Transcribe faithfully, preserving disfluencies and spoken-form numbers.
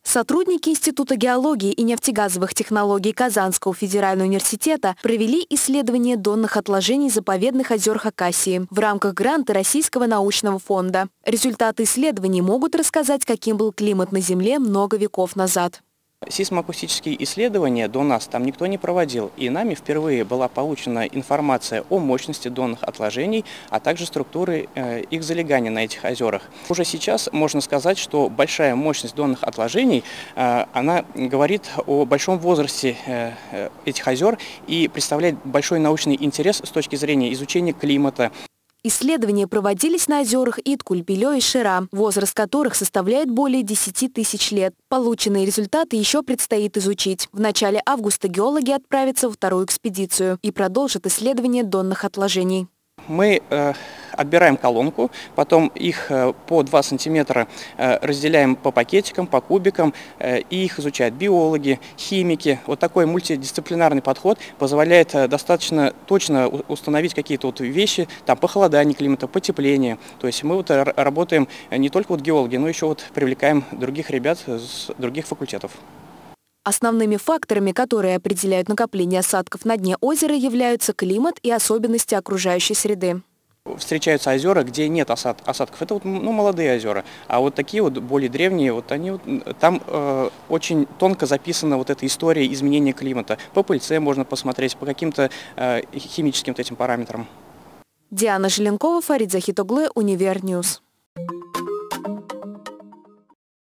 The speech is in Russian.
Сотрудники Института геологии и нефтегазовых технологий Казанского федерального университета провели исследование донных отложений заповедных озер Хакасии в рамках гранта Российского научного фонда. Результаты исследований могут рассказать, каким был климат на Земле много веков назад. Сейсмоакустические исследования до нас там никто не проводил, и нами впервые была получена информация о мощности донных отложений, а также структуры э, их залегания на этих озерах. Уже сейчас можно сказать, что большая мощность донных отложений, э, она говорит о большом возрасте э, этих озер и представляет большой научный интерес с точки зрения изучения климата. Исследования проводились на озерах Иткуль, Белё и Шира, возраст которых составляет более десяти тысяч лет. Полученные результаты еще предстоит изучить. В начале августа геологи отправятся во вторую экспедицию и продолжат исследование донных отложений. Мы э, отбираем колонку, потом их э, по два сантиметра э, разделяем по пакетикам, по кубикам, э, и их изучают биологи, химики. Вот такой мультидисциплинарный подход позволяет э, достаточно точно установить какие-то вот вещи, там похолодание климата, потепление. То есть мы вот работаем не только вот геологи, но еще вот привлекаем других ребят с других факультетов. Основными факторами, которые определяют накопление осадков на дне озера, являются климат и особенности окружающей среды. Встречаются озера, где нет осад, осадков. Это вот, ну, молодые озера. А вот такие вот более древние, вот они вот, там э, очень тонко записана вот эта история изменения климата. По пыльце можно посмотреть, по каким-то э, химическим вот этим параметрам. Диана Желенкова, Фарид Захитоглы, Универньюз.